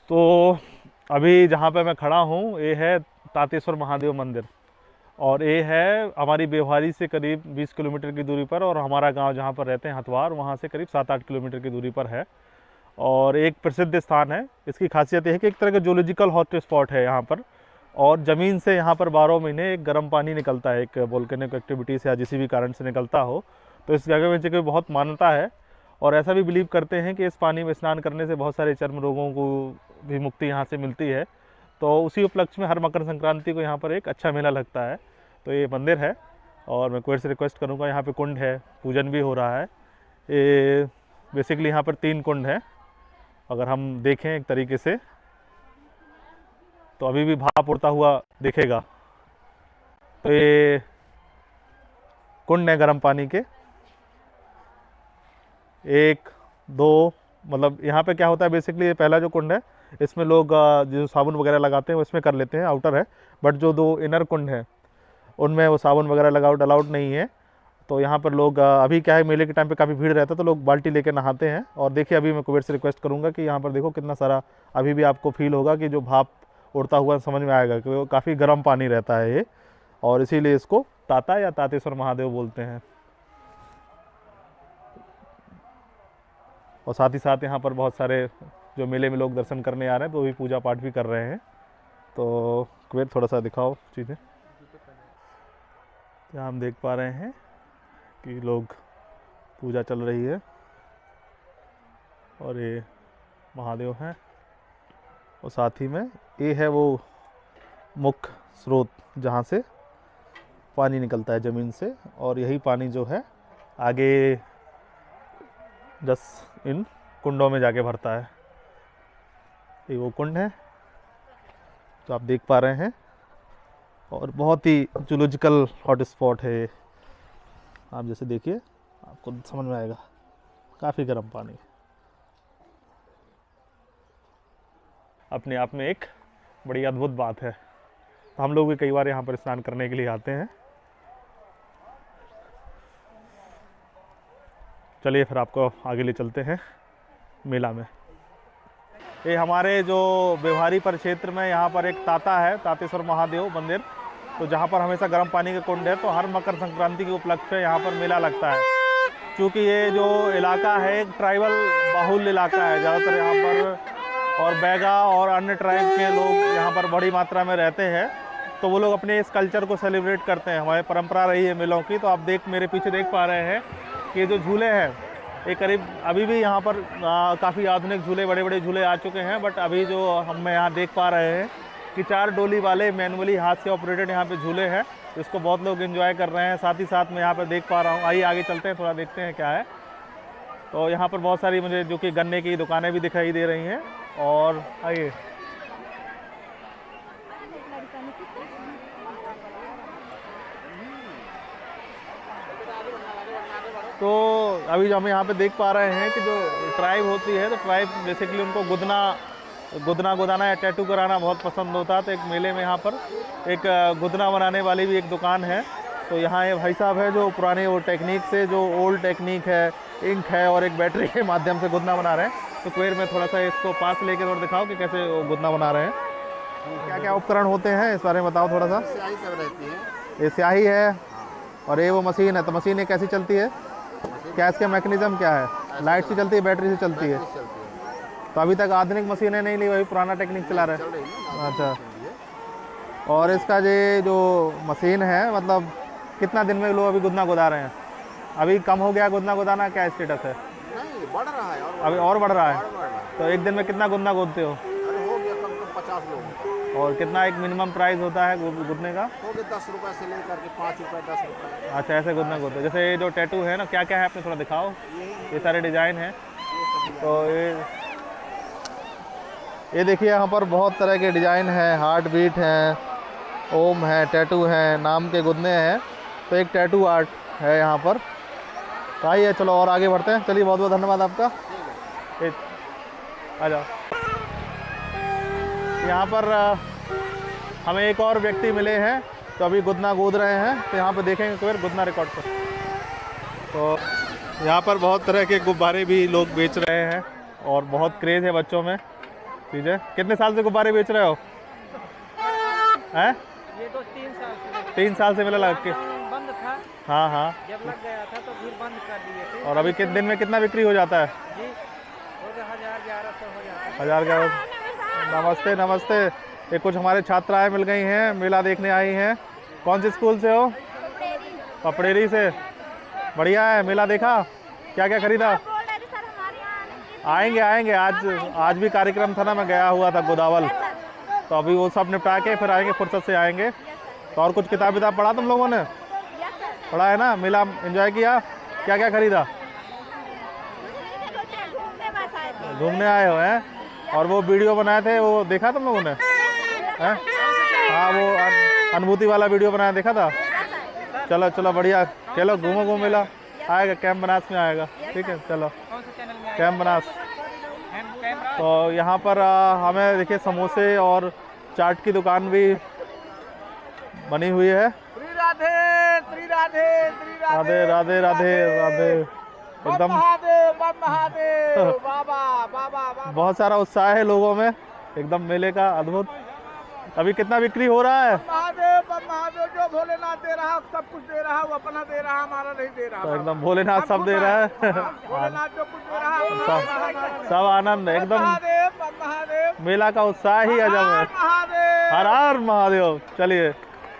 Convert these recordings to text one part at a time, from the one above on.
तो अभी जहाँ पे मैं खड़ा हूँ ये है तातेश्वर महादेव मंदिर, और ये है हमारी बेवहारी से करीब 20 किलोमीटर की दूरी पर, और हमारा गांव जहाँ पर रहते हैं हथवार, वहाँ से करीब 7-8 किलोमीटर की दूरी पर है। और एक प्रसिद्ध स्थान है। इसकी खासियत यह है कि एक तरह का जूलॉजिकल हॉट स्पॉट है यहाँ पर, और ज़मीन से यहाँ पर 12 महीने एक गर्म पानी निकलता है, एक वोल्केनिक एक्टिविटी से या किसी भी कारण से निकलता हो। तो इस जगह में जगह बहुत मान्यता है, और ऐसा भी बिलीव करते हैं कि इस पानी में स्नान करने से बहुत सारे चर्म रोगों को भी मुक्ति यहाँ से मिलती है। तो उसी उपलक्ष्य में हर मकर संक्रांति को यहाँ पर एक अच्छा मेला लगता है। तो ये मंदिर है, और मैं कुबेर से रिक्वेस्ट करूँगा, यहाँ पे कुंड है, पूजन भी हो रहा है। ये बेसिकली यहाँ पर 3 कुंड हैं, अगर हम देखें एक तरीके से तो अभी भी भाप उड़ता हुआ दिखेगा। तो ये कुंड है गर्म पानी के, 1, 2, मतलब यहाँ पे क्या होता है बेसिकली, ये पहला जो कुंड है इसमें लोग जो साबुन वगैरह लगाते हैं वो इसमें कर लेते हैं, आउटर है। बट जो 2 इनर कुंड हैं उनमें वो साबुन वगैरह लगाउट अलाउड नहीं है। तो यहाँ पर लोग अभी क्या है, मेले के टाइम पे काफ़ी भीड़ रहता है तो लोग बाल्टी लेके नहाते हैं। और देखिए अभी मैं कुबेर से रिक्वेस्ट करूँगा कि यहाँ पर देखो कितना सारा, अभी भी आपको फील होगा कि जो भाप उड़ता हुआ समझ में आएगा कि वो काफ़ी गर्म पानी रहता है ये, और इसीलिए इसको ताता या तातेश्वर महादेव बोलते हैं। और साथ ही साथ यहाँ पर बहुत सारे जो मेले में लोग दर्शन करने आ रहे हैं तो भी पूजा पाठ भी कर रहे हैं। तो कुबेर थोड़ा सा दिखाओ चीज़ें। यहाँ हम देख पा रहे हैं कि लोग पूजा चल रही है, और ये महादेव हैं, और साथ ही में ये है वो मुख्य स्रोत जहाँ से पानी निकलता है ज़मीन से, और यही पानी जो है आगे 10 इन कुंडों में जाके भरता है। ये वो कुंड है जो आप देख पा रहे हैं, और बहुत ही जूलॉजिकल हॉट स्पॉट है। आप जैसे देखिए आपको समझ में आएगा, काफ़ी गर्म पानी अपने आप में एक बड़ी अद्भुत बात है। तो हम लोग भी कई बार यहाँ पर स्नान करने के लिए आते हैं। चलिए फिर आपको आगे ले चलते हैं मेला में। ये हमारे जो बेवहारी परिक्षेत्र में यहाँ पर एक ताता है, तातेश्वर महादेव मंदिर, तो जहाँ पर हमेशा गर्म पानी का कुंड है। तो हर मकर संक्रांति के उपलक्ष्य पे यहाँ पर मेला लगता है। क्योंकि ये जो इलाका है एक ट्राइबल बाहुल इलाका है ज़्यादातर यहाँ पर, और बैगा और अन्य ट्राइब के लोग यहाँ पर बड़ी मात्रा में रहते हैं। तो वो लोग अपने इस कल्चर को सेलिब्रेट करते हैं। हमारी परंपरा रही है मेलों की। तो आप मेरे पीछे देख पा रहे हैं कि जो झूले हैं ये करीब अभी भी यहाँ पर काफ़ी आधुनिक झूले, बड़े बड़े झूले आ चुके हैं। बट अभी जो हम यहाँ देख पा रहे हैं कि 4 डोली वाले मैनुअली हाथ से ऑपरेटेड यहाँ पे झूले हैं, जिसको बहुत लोग एंजॉय कर रहे हैं। साथ ही साथ मैं यहाँ पर देख पा रहा हूँ, आइए आगे चलते हैं, थोड़ा देखते हैं क्या है। तो यहाँ पर बहुत सारी मुझे जो कि गन्ने की दुकानें भी दिखाई दे रही हैं। और आइए, तो अभी जो हम यहाँ पे देख पा रहे हैं कि जो ट्राइब होती है, तो ट्राइब बेसिकली उनको गुदना या टैटू कराना बहुत पसंद होता है। तो एक मेले में यहाँ पर एक गुदना बनाने वाली भी एक दुकान है। तो यहाँ ये भाई साहब है जो पुराने वो टेक्निक से, जो ओल्ड टेक्निक है, इंक है और एक बैटरी के माध्यम से गुदना बना रहे हैं। तो कुबेर में थोड़ा सा इसको पास लेके थोड़ा दिखाओ कि कैसे वो गुदना बना रहे हैं। क्या क्या उपकरण होते हैं इस बारे में बताओ थोड़ा सा। स्याही सब रहती है, ये स्याही है, और ये वो मशीन है। तो मशीन ये कैसी चलती है, क्या इसका मैकेनिज्म क्या है? लाइट से चलती है, बैटरी से चलती है? तो अभी तक आधुनिक मशीनें नहीं ली, वही पुराना टेक्निक चला रहे हैं। अच्छा, और इसका ये जो मशीन है, मतलब कितना दिन में लोग अभी गुदना गुदा रहे हैं? अभी कम हो गया गुदना गुदाना, क्या स्टेटस है? नहीं, बढ़ रहा है और अभी और बढ़ रहा है। तो एक दिन में कितना गुदना गोदते हो? हो गया कम से कम 50 लोग। और कितना एक मिनिमम प्राइस होता है गुदने का? हो गया 10 रुपये से लेकर के 5 रुपये 10 रुपये। अच्छा, ऐसे गुदना गोदते। जैसे ये जो टैटू है ना, क्या क्या है आपने थोड़ा दिखाओ। ये सारे डिज़ाइन हैं। तो ये देखिए यहाँ पर बहुत तरह के डिज़ाइन हैं, हार्ट बीट हैं, ओम है, टैटू हैं, नाम के गुदने हैं। तो एक टैटू आर्ट है यहाँ पर। तो आइए चलो और आगे बढ़ते हैं। चलिए, बहुत बहुत धन्यवाद आपका। आ जाओ। यहाँ पर हमें एक और व्यक्ति मिले हैं तो अभी गुदना गोद रहे हैं। तो यहाँ पर देखेंगे कुबेर गुदना रिकॉर्ड पर। तो यहाँ पर बहुत तरह के गुब्बारे भी लोग बेच रहे हैं और बहुत क्रेज़ है बच्चों में। ठीक है। कितने साल से गुब्बारे बेच रहे हो? हैं? ये तो 3 साल से 3 साल से मेला लग के? बंद था। हाँ हाँ। जब लग गया था तो फिर बंद कर दिए थे। और अभी कितने दिन में कितना बिक्री हो जाता है? जी हो गया 1000-1100 हो जाता है। 1000 का। नमस्ते नमस्ते। ये कुछ हमारे छात्राएं मिल गई हैं, मेला देखने आई हैं। कौन से स्कूल से हो? पपड़ेरी से। बढ़िया है। मेला देखा? क्या क्या खरीदा? आएंगे आएंगे। आज भी कार्यक्रम था ना, मैं गया हुआ था गोदावल, तो अभी वो सब निपटा के फिर आएंगे, फुर्सत से आएंगे। तो और कुछ किताब विताब पढ़ा तुम लोगों ने? पढ़ा है ना? मेला एंजॉय किया? क्या क्या खरीदा? घूमने आए हो हैं? और वो वीडियो बनाए थे वो देखा तुम लोगों ने? हैं? हाँ वो अनुभूति वाला वीडियो बनाया, देखा था? चलो चलो बढ़िया। चलो घूमो घूम मेला। आएगा कैंप बनास में आएगा। ठीक है चलो। कैंप बनास। तो यहाँ पर हमें देखिए समोसे और चाट की दुकान भी बनी हुई है। राधे राधे राधे राधे राधे राधे। एकदम बाबा बहुत सारा उत्साह है लोगों में, एकदम मेले का अद्भुत। अभी कितना बिक्री हो रहा है? महादेव जो भोलेनाथ दे रहा है सब कुछ दे रहा है, वो अपना दे रहा है, हमारा नहीं दे रहा। तो एकदम भोलेनाथ सब दे रहा है। भोलेनाथ जो कुछ दे रहा है सब आनंद है एकदम। महादेव मेला का उत्साह ही अजब है। हर हर महादेव। चलिए।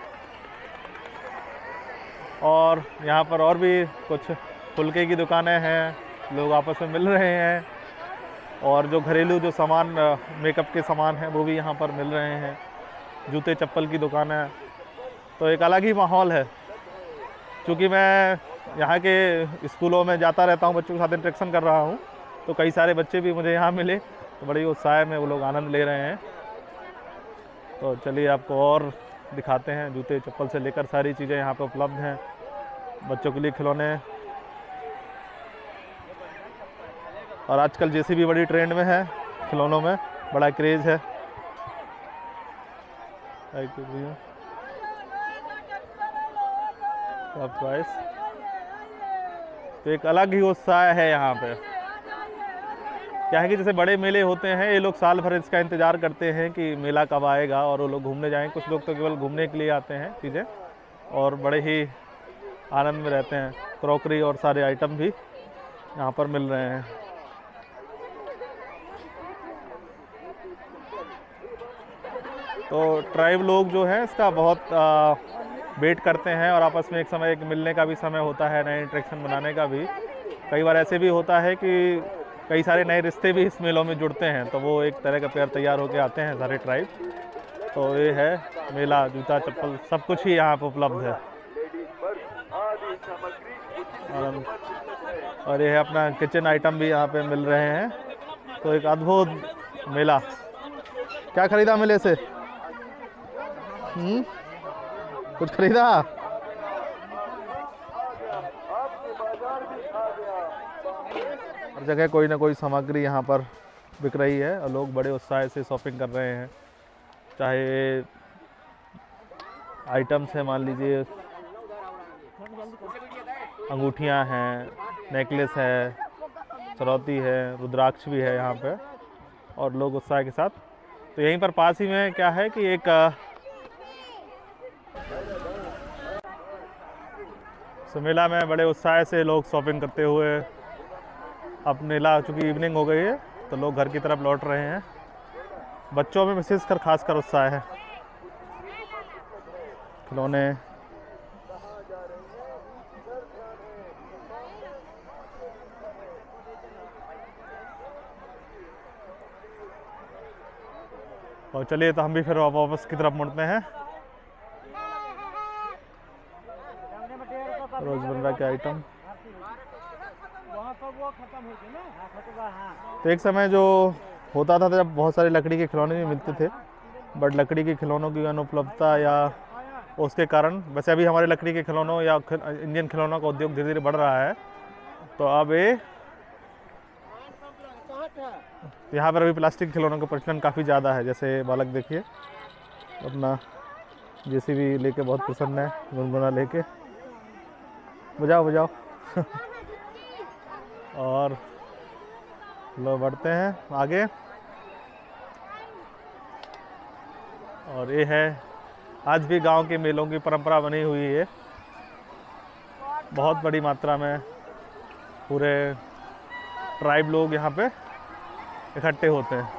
और यहाँ पर और भी कुछ फुलके की दुकानें हैं, लोग आपस में मिल रहे हैं। और जो घरेलू जो सामान मेकअप के सामान हैं वो भी यहाँ पर मिल रहे हैं। जूते चप्पल की दुकान है। तो एक अलग ही माहौल है। क्योंकि मैं यहाँ के स्कूलों में जाता रहता हूँ, बच्चों के साथ इंटरेक्शन कर रहा हूँ, तो कई सारे बच्चे भी मुझे यहाँ मिले, तो बड़ी उत्साह में वो लोग आनंद ले रहे हैं। तो चलिए आपको और दिखाते हैं। जूते चप्पल से लेकर सारी चीज़ें यहाँ पे उपलब्ध हैं। बच्चों के लिए खिलौने। और आजकल जेसीबी बड़ी ट्रेंड में है, खिलौनों में बड़ा क्रेज़ है। प्राइस। तो एक अलग ही उत्साह है यहाँ पे। क्या है कि जैसे बड़े मेले होते हैं, ये लोग साल भर इसका इंतज़ार करते हैं कि मेला कब आएगा और वो लोग घूमने जाएं। कुछ लोग तो केवल घूमने के लिए आते हैं चीज़ें, और बड़े ही आनंद में रहते हैं। क्रॉकरी और सारे आइटम भी यहाँ पर मिल रहे हैं। तो ट्राइब लोग जो हैं इसका बहुत वेट करते हैं, और आपस में एक समय एक मिलने का भी समय होता है, नए इंटरेक्शन बनाने का भी। कई बार ऐसे भी होता है कि कई सारे नए रिश्ते भी इस मेलों में जुड़ते हैं, तो वो एक तरह का पेयर तैयार होकर आते हैं सारे ट्राइब। तो ये है मेला। जूता चप्पल सब कुछ ही यहाँ पर उपलब्ध है। और ये है अपना किचन आइटम भी यहाँ पे मिल रहे हैं। तो एक अद्भुत मेला। क्या खरीदा मेले से? कुछ खरीदा? हर जगह कोई ना कोई सामग्री यहाँ पर बिक रही है, और लोग बड़े उत्साह से शॉपिंग कर रहे हैं। चाहे आइटम्स हैं, मान लीजिए अंगूठियाँ हैं, नेकलेस है, चरौती है, रुद्राक्ष भी है यहाँ पे, और लोग उत्साह के साथ। तो यहीं पर पास ही में क्या है कि एक मेला में बड़े उत्साह से लोग शॉपिंग करते हुए, अब मेला चूँकि इवनिंग हो गई है तो लोग घर की तरफ लौट रहे हैं। बच्चों में विशेषकर खासकर उत्साह है। खिलौने, और चलिए तो हम भी फिर वापस की तरफ मुड़ते हैं। रोजमर्रा के आइटम। तो एक समय जो होता था जब बहुत सारे लकड़ी के खिलौने भी मिलते थे, बट लकड़ी के खिलौनों की अनुपलब्धता या उसके कारण, वैसे अभी हमारे लकड़ी के खिलौनों या इंडियन खिलौनों का उद्योग धीरे धीरे बढ़ रहा है। तो अब ये यहाँ पर अभी प्लास्टिक खिलौनों का प्रचलन काफ़ी ज़्यादा है। जैसे बालक देखिए अपना जेसीबी लेके बहुत प्रसन्न है, गुनगुना लेके। बजाओ बजाओ। और लो बढ़ते हैं आगे। और ये है आज भी गांव के मेलों की परंपरा बनी हुई है। बहुत बड़ी मात्रा में पूरे ट्राइब लोग यहाँ पे इकट्ठे होते हैं,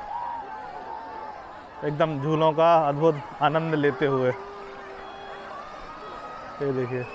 एकदम झूलों का अद्भुत आनंद लेते हुए। ये देखिए,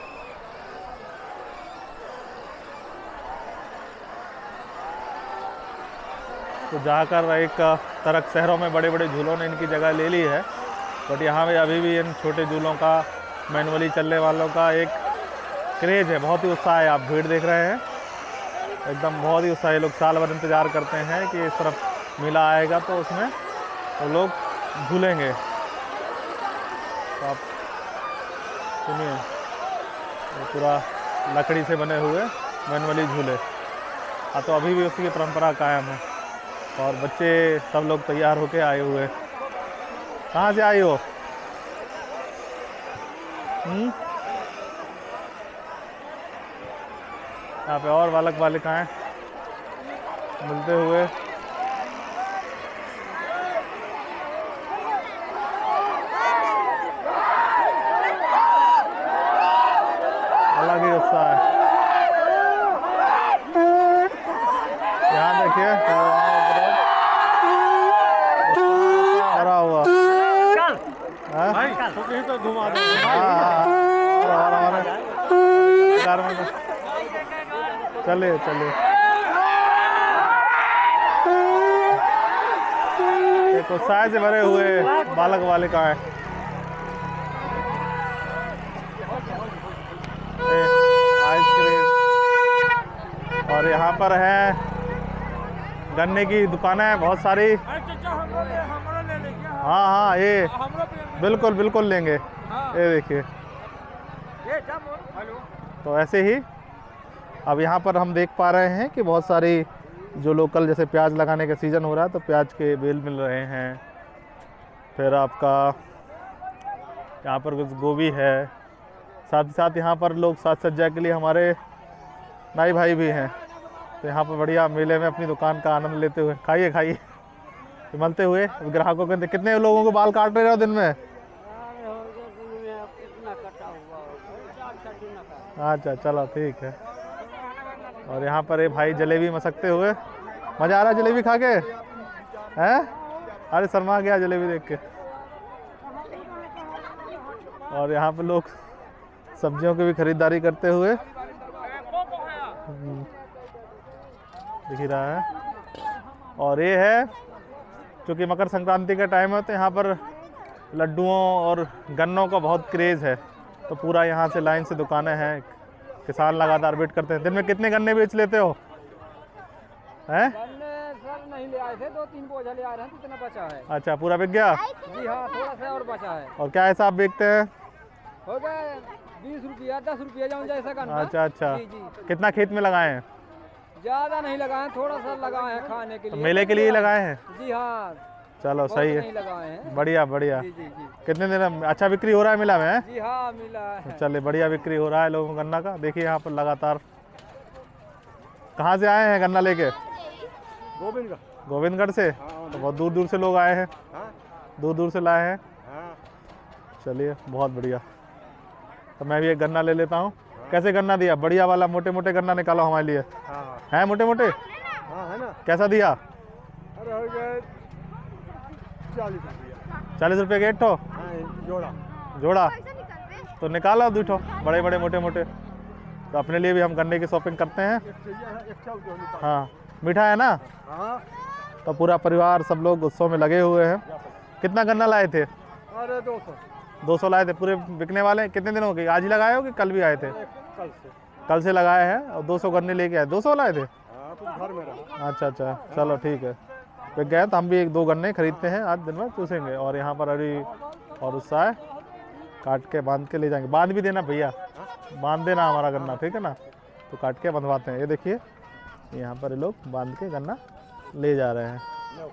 तो जाकर एक तरह शहरों में बड़े बड़े झूलों ने इनकी जगह ले ली है, बट यहाँ पे अभी भी इन छोटे झूलों का, मैनुअली चलने वालों का एक क्रेज़ है, बहुत ही उत्साह है। आप भीड़ देख रहे हैं, एकदम बहुत ही उत्साह है। लोग साल भर इंतज़ार करते हैं कि इस तरफ मेला आएगा तो उसमें तो लोग झूलेंगे। तो आप सुनिए, पूरा लकड़ी से बने हुए मैनुअली झूले, तो अभी भी उसकी परंपरा कायम है। और बच्चे सब लोग तैयार होके आए हुए। कहाँ से आई हो? यहाँ पे और बालक बालिकाएं मिलते हुए। अलग ही उत्साह है। यहाँ देखिए भरा हुआ। तो घुमा दो। चलिए चलिए, एक उत्साह से भरे हुए बालक बालिकाएं। आइसक्रीम, और यहाँ पर है गन्ने की दुकानें हैं बहुत सारी। हाँ हाँ, ये बिल्कुल बिल्कुल लेंगे। ये देखिए, तो ऐसे ही अब यहाँ पर हम देख पा रहे हैं कि बहुत सारी जो लोकल, जैसे प्याज लगाने का सीज़न हो रहा है तो प्याज के बेल मिल रहे हैं। फिर आपका यहाँ पर कुछ गोभी है, साथ ही साथ यहाँ पर लोग साज सज्जा के लिए हमारे नाई भाई भी हैं। तो यहाँ पर बढ़िया मेले में अपनी दुकान का आनंद लेते हुए, खाइए खाइए, मलते हुए ग्राहकों के। कितने लोगों को बाल काट रहे हो दिन में? अच्छा चलो ठीक है। और यहाँ पर ये भाई जलेबी मसकते हुए, मज़ा आ रहा है जलेबी खा के? हैं? अरे शर्मा गया जलेबी देख के। और यहाँ पर लोग सब्जियों की भी खरीदारी करते हुए दिख ही रहा है। और ये है, क्योंकि मकर संक्रांति का टाइम है तो यहाँ पर लड्डुओं और गन्नों का बहुत क्रेज़ है, तो पूरा यहाँ से लाइन से दुकानें हैं। किसान लगातार वेट करते हैं। दिन में कितने गन्ने बेच लेते हो? हैं? सर नहीं ले आए थे, 2-3 बोझा ले आ रहे हैं, कितना बचा है? अच्छा, पूरा बिक गया? जी हाँ, थोड़ा सा और बचा है। और क्या हिसाब बेचते हैं? हो गए 20 रुपया 10 रुपया जाऊँ जैसा गन्ना। अच्छा अच्छा। जी जी। कितना खेत में लगाए हैं? ज़्यादा नहीं लगाए, थोड़ा सा लगाए हैं खाने के लिए। मेले के लिए लगाए हैं? जी हाँ। चलो सही है, नहीं लगाए हैं। बढ़िया बढ़िया। जी जी जी। कितने दिन अच्छा बिक्री हो रहा है मेला में? जी हाँ, मिला है। चले, बढ़िया बिक्री हो रहा है लोगों को गन्ना का। देखिए यहाँ पर लगातार। कहाँ से आए हैं गन्ना लेके? गोविंदगढ़ से। तो बहुत दूर दूर से लोग आए हैं, दूर दूर से लाए हैं। चलिए बहुत बढ़िया। तो मैं भी एक गन्ना ले लेता हूँ। कैसे गन्ना दिया? बढ़िया वाला मोटे मोटे गन्ना निकालो हमारे लिए। हैं मोटे मोटे? है ना। कैसा दिया? अरे हो गए 40 रुपया। 40 रुपये के एक ठो जोड़ा। जोड़ा तो निकालो 2 ठो बड़े बड़े मोटे मोटे। तो अपने लिए भी हम गन्ने की शॉपिंग करते हैं। हाँ, मीठा है ना? हाँ। तो पूरा परिवार सब लोग उत्सव में लगे हुए हैं। कितना गन्ना लाए थे? अरे 200 लाए थे। पूरे बिकने वाले हैं? कितने दिन हो गए? आज ही लगाए हो कि कल भी आए थे? कल से लगाए हैं और 200 गन्ने लेके आए। 200 लाए थे? घर में रहा। अच्छा अच्छा, चलो ठीक है। बिक गए तो हम भी 1-2 गन्ने खरीदते हैं, आज दिन में चूसेंगे। और यहाँ पर अभी और उत्साह काट के बांध के ले जाएंगे। बांध भी देना भैया, बांध देना हमारा गन्ना, ठीक है ना? तो काट के बंधवाते हैं। ये देखिए यहाँ पर लोग बांध के गन्ना ले जा रहे हैं।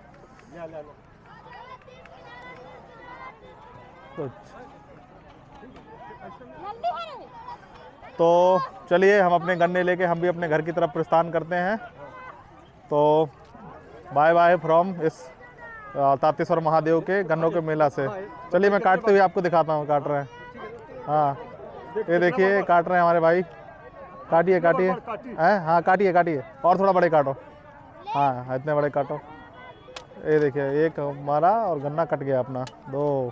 तो चलिए हम अपने गन्ने लेके हम भी अपने घर की तरफ प्रस्थान करते हैं। तो बाय बाय फ्रॉम इस तातेश्वर महादेव के गन्नों के मेला से। चलिए मैं काटते हुए आपको दिखाता हूँ, काट रहे हैं। हाँ ये देखिए काट रहे हैं हमारे भाई। काटिए काटिए हैं, हाँ काटिए काटिए, और थोड़ा बड़े काटो। हाँ इतने बड़े काटो। ये देखिए एक हमारा और गन्ना कट गया अपना। 2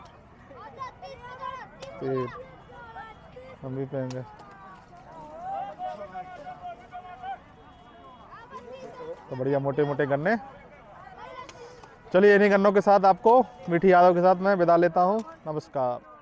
3 हम भी पेंगे। तो बढ़िया मोटे मोटे गन्ने। चलिए इन्हीं गन्नों के साथ आपको मीठी यादों के साथ मैं विदा लेता हूँ। नमस्कार।